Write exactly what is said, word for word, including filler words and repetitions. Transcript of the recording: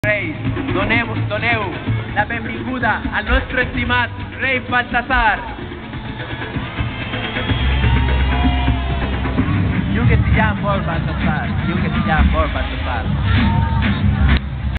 Reis, doneu, doneu la benvinguda al nostre estimat rei Baltasar. Diu que si llama por Baltasar, diu que si llama por Baltasar.